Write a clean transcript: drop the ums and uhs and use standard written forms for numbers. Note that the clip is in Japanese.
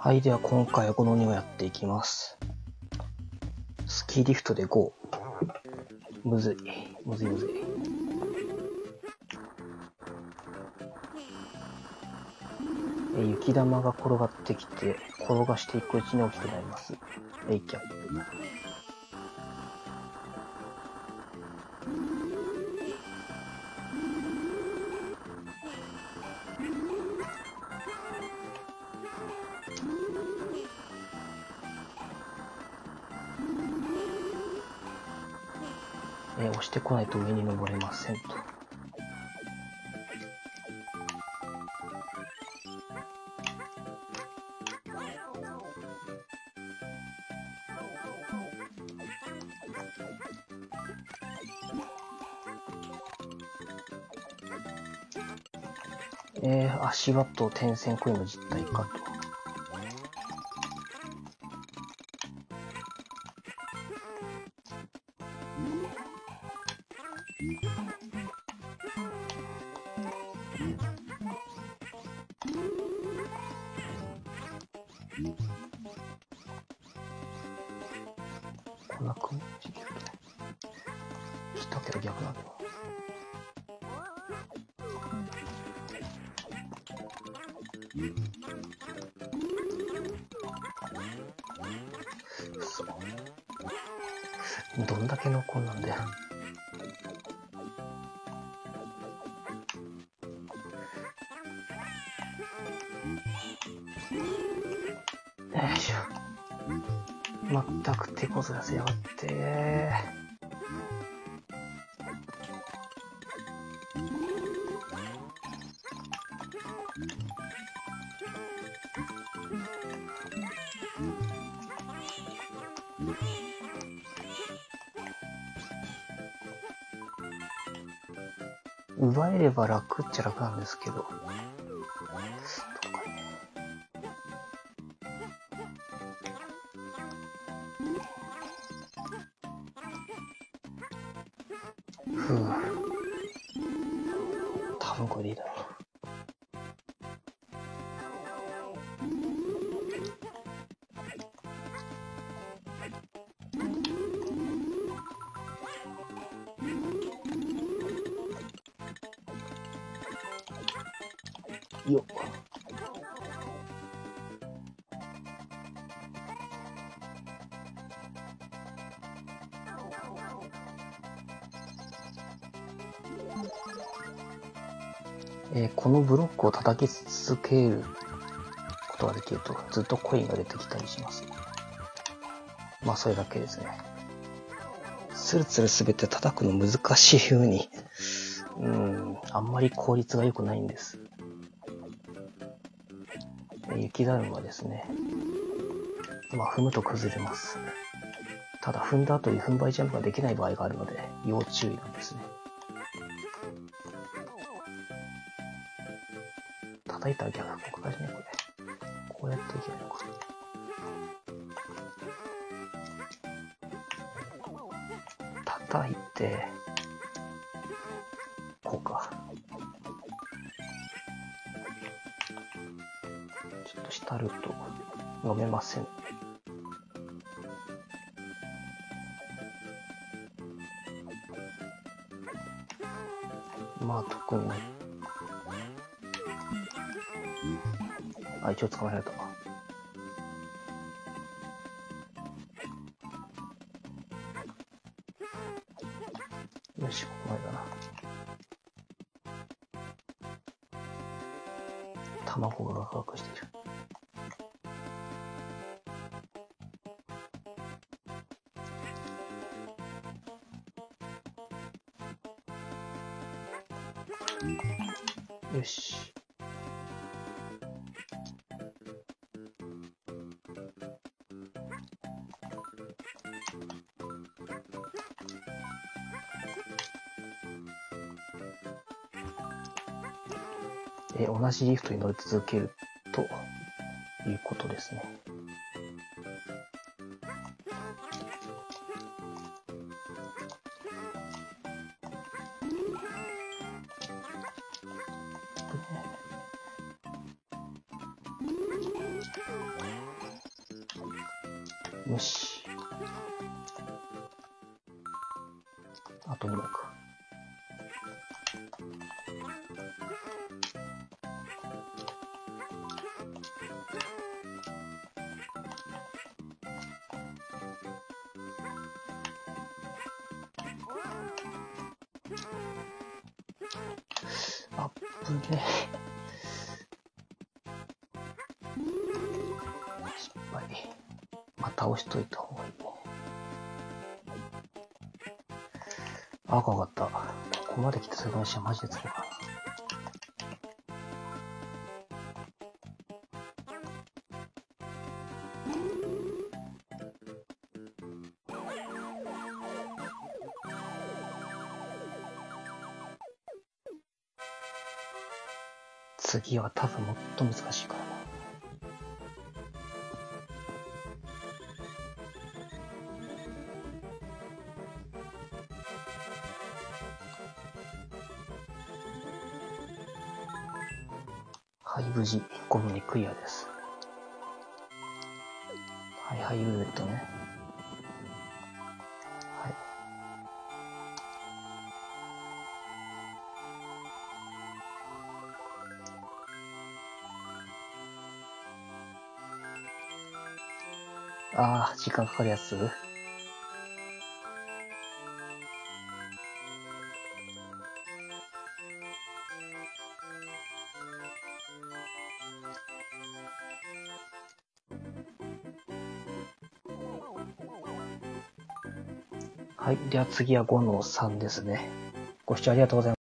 はい、では今回はこの2をやっていきます。スキーリフトで5。むずい。雪玉が転がってきて、転がしていくうちに大きくなります。キャップ。押してこないと上に登れませんと。足場と点線コインの実体化と。こんな感じで来たけど逆なんだよ。どんだけ残んなんだよ。よいしょ。全く手こずらせやがって。奪えれば楽っちゃ楽なんですけど。多分これでいいだろう。よっ。このブロックを叩き続けることができるとずっとコインが出てきたりします。まあそれだけですね。スルツル滑って叩くの難しい風に、あんまり効率が良くないんです。雪だるまですね。踏むと崩れます。ただ踏んだ後に踏ん張りジャンプができない場合があるので要注意なんですね。叩いたら逆効果だしね、これ。こうやっていけばいいのか。叩いて、こうか。ちょっと浸ると飲めません。まあ特にね。一応捕まえられた。よし、ここまでだな。卵がワクワクしている。よし。同じリフトに乗り続けるということですね。 よし。あと2枚か。あぶね。失敗。まあ、倒しといた方がいいね。あ、怖かった。ここまで来てそれからしはマジで強いかな。次は多分もっと難しいからな。はい、無事5分でクリアです。はいはい、ルーレットね。はい。ああ、時間かかるやつ。はい。では次は5の3ですね。ご視聴ありがとうございました。